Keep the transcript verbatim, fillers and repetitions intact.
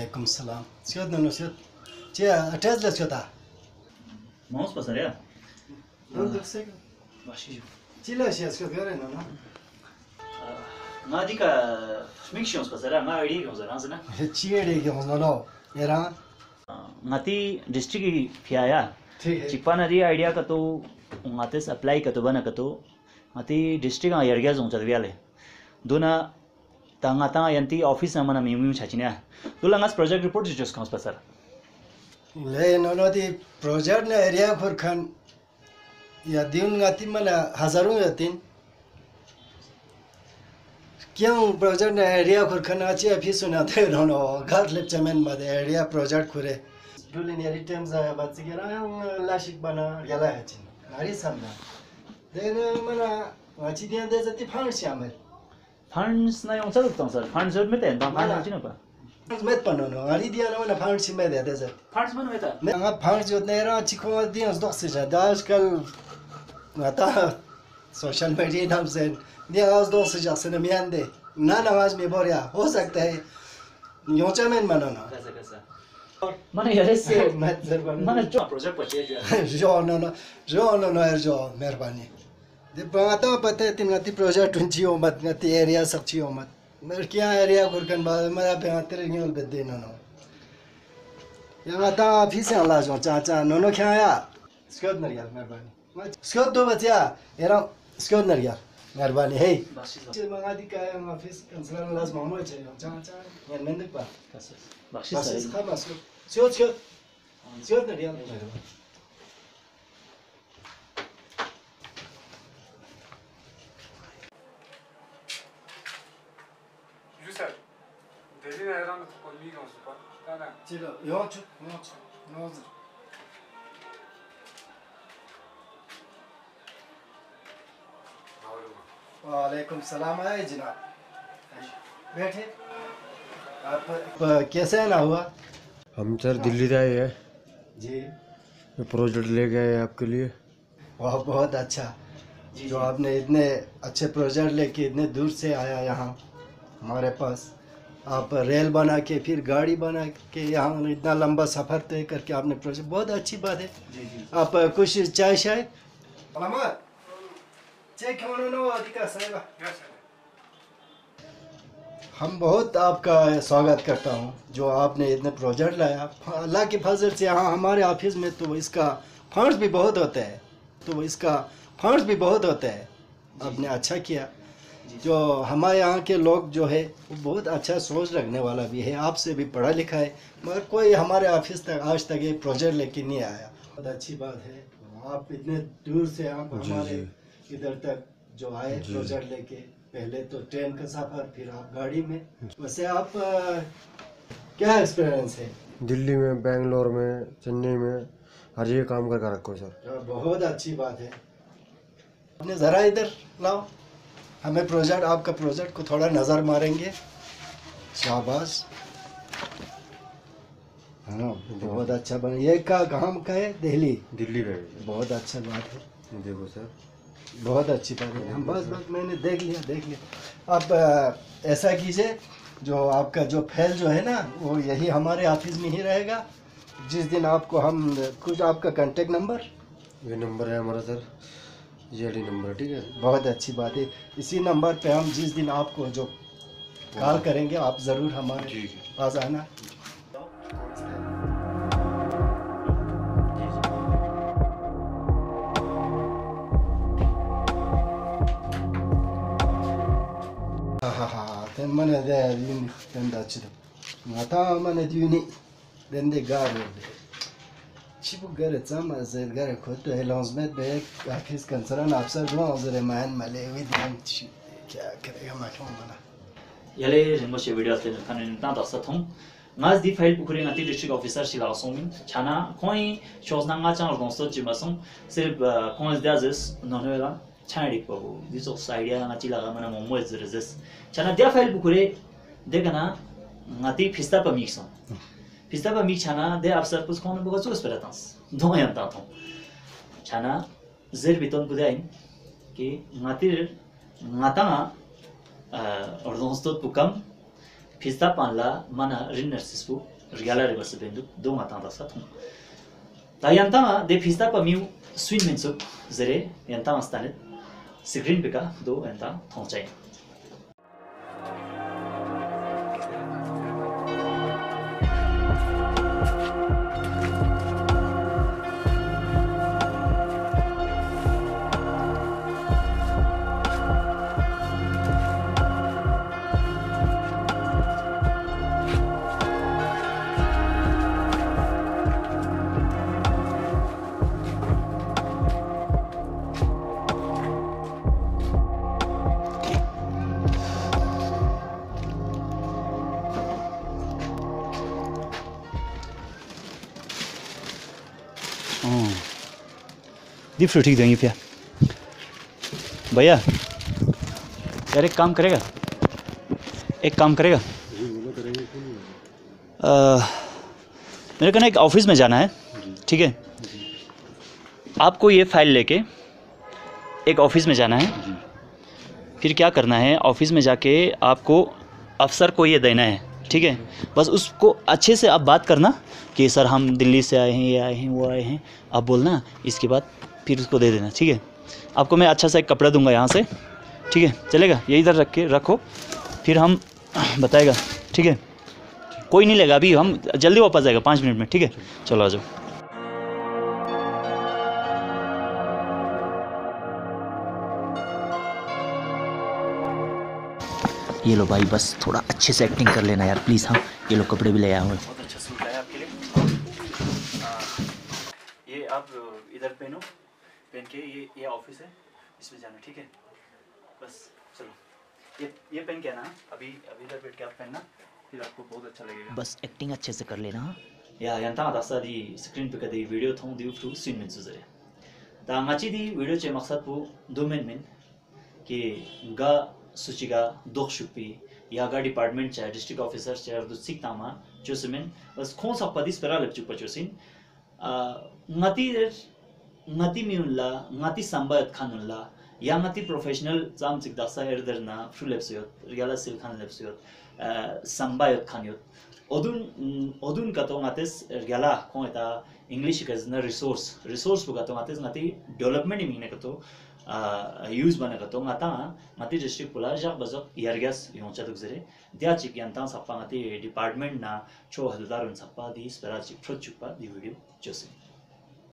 Waalaikumsalam. Siot nanu siot. Cia atas lah siota. Mouse pasar ya? Untuk sek. Bashi. Cila siot siot gara nana. Ngadi ka smixions pasar ya? Ngai idea kau zara sana. Cia deh kau nana. Era. Ngati district kia ya. ठीक है चिपना the idea का तो उंगाते से apply का तो बना का तो ngati district ang yarga zong chadwiale duna tanga tanga yanti office na mana mimu chachina dula ngas project report just comes pasar ले ननो दी प्रोजेक्ट ने एरिया खुर खान या दिन ngati mana हजारों या तीन क्यों प्रोजेक्ट ने एरिया खुर खान अच्छी ऑफिस सुनाते ननो घर लेप चमेन मदे एरिया प्रोजेक्ट खुरे Dulinari terms are but together lashik bana yala hachin. Nari samna. Then mana wachidian there's a tip hunch yammer. funds na yung saruk tong sir funds ud mete bang funds chino pa Met panono, Aridia no punch made the desert. funds man meta Nanga punch with Nera Chico Dias Doxija, Dashkal Nata social media names and the house dosage in a miande. Nana was me boria, Hosakte Yochaman Manona. kasa kasa mana yare se Met mana jo project pache Jo no no, Jo no no Jo Merbani. The Pata Patet in the project in Giomat, not the area of Giomat. Merkia area Kurkan Marapatrial Bedino. Yamata Pisa Lazo Chacha, no no Kaya. Scotnaria, Merbani. Scott Dovatia, era Scotnaria, Merbani. Hey, Chimangadika office concern Las Mamocha, Chacha, and Mendipa. bakhshi Hamas. Scott Scott Scotnaria. Delina erano polligo su pa. Tana. Chilo, yochu, yochu, nozer. वालेकुम सलाम है जनाब बैठे आप कैसे ना हुआ हम सर दिल्ली से आए हैं जी प्रोजेक्ट लेके आए हैं आपके लिए वाह बहुत अच्छा जो आपने इतने अच्छे प्रोजेक्ट लेके इतने दूर से आया यहाँ हमारे पास आप रेल बना के फिर गाड़ी बना के यहाँ इतना लंबा सफ़र तय करके आपने प्रोजेक्ट बहुत अच्छी बात है आप कुछ चाय शाय हम बहुत आपका स्वागत करता हूँ जो आपने इतने प्रोजेक्ट लाया अल्लाह के फजल से यहाँ हमारे ऑफिस में तो इसका फंड्स भी बहुत होते हैं तो इसका फंड्स भी बहुत होते हैं आपने अच्छा किया जो हमारे यहाँ के लोग जो है वो बहुत अच्छा सोच रखने वाला भी है आपसे भी पढ़ा लिखा है मगर कोई हमारे ऑफिस तक आज तक ये प्रोजेक्ट लेके नहीं आया बहुत अच्छी बात है आप इतने दूर से आप हमारे इधर तक जो आए प्रोजेक्ट लेके पहले तो ट्रेन का सफ़र फिर आप गाड़ी में वैसे आप क्या एक्सपीरियंस है दिल्ली में बेंगलोर में चेन्नई में हर जगह काम करके रखो सर बहुत अच्छी बात है आपने ज़रा इधर लाओ हमें प्रोजेक्ट आपका प्रोजेक्ट को थोड़ा नज़र मारेंगे शाबाश हाँ बहुत अच्छा बना ये का काम का है दिल्ली दिल्ली का बहुत अच्छा बात है देखो सर बहुत अच्छी बात है हम बस बस मैंने देख लिया देख लिया आप ऐसा कीजिए जो आपका जो फाइल जो है ना वो यही हमारे ऑफिस में ही रहेगा जिस दिन आपको हम कुछ आपका कांटेक्ट नंबर ये नंबर है हमारा सर ये डी नंबर ठीक है बहुत अच्छी बात है इसी नंबर पे हम जिस दिन आपको जो कॉल करेंगे आप ज़रूर हमारे पास आना हाँ हाँ हाँ then mana da yuni then da chido ngata mana yuni then de gare chibu gare tsama zel gare koto lancement be office concern अफसर जो अजरे मान मले विधान क्या करेगा मालूम बना yale jemo she video te kan ta da sa thong ngas di file pukure ngati district officer sila somin chana koi shows na nga chang don so jima song sirf koi da zes no no la chari ko this of idea nga chila ga mana momo zes chana dia file pukure de kana ngati phista pa mix phista pa mix chana de afsar pus khon buga chus peratans do yan ta thong chana zer biton budain ki ngati ngata ordonstot pukam phista panla mana rin narcisbu regala re bas bendu do mata da sa thum ta yanta de fista pa miu swin men su zere yanta astanet screen beka do yanta thongchai दीप ठीक देंगे भैया भैया यार एक काम करेगा एक काम करेगा आ, मेरे को ना एक ऑफिस में जाना है ठीक है आपको ये फाइल लेके एक ऑफिस में जाना है फिर क्या करना है ऑफिस में जाके आपको अफसर को ये देना है ठीक है बस उसको अच्छे से आप बात करना कि सर हम दिल्ली से आए हैं ये आए हैं वो आए हैं आप बोलना इसके बाद फिर उसको दे देना ठीक है आपको मैं अच्छा सा एक कपड़ा दूंगा यहाँ से ठीक है चलेगा ये इधर रख के रखो फिर हम बताएगा ठीक है कोई नहीं लेगा अभी हम जल्दी वापस आएगा पाँच मिनट में ठीक है चलो आ जाओ ये लो भाई बस थोड़ा अच्छे से एक्टिंग कर लेना यार प्लीज़ हाँ ये लो कपड़े भी ले आया हूँ बहुत अच्छा सूट लाया आपके लिए ये आप इधर पहनो पहन के ये ये ऑफिस है इसमें जाना ठीक है बस चलो ये ये पहन के ना अभी अभी इधर बैठ के आप पहनना फिर आपको बहुत अच्छा लगेगा बस एक्टिंग अच्छे से कर लेना या यंता दासा दी स्क्रीन पे कदी वीडियो थों दी फ्रू सीन में सुजरे दा ngachi दी वीडियो चे मकसद पु दो मेन मेन कि गा सूचिगा दोख शुपी या गा डिपार्टमेंट चा डिस्ट्रिक्ट ऑफिसर चा दु सिक तामा जोसमेन बस खों सा पदिस परा लप चुप चोसिन ngati ngati miunla ngati sambayat khanulla ya ngati professional jam chik dasa erderna full episode regala sil khan episode sambayat khanyot odun odun ka to ngates regala koeta english ka zna resource resource bu ka to ngates ngati development imine ka to use bana ka to ngata ngati district pula jak bazak yargas yoncha duk zere dia chik yantan sappa ngati department na cho haldarun sappa di spera chik pro chukpa di video jose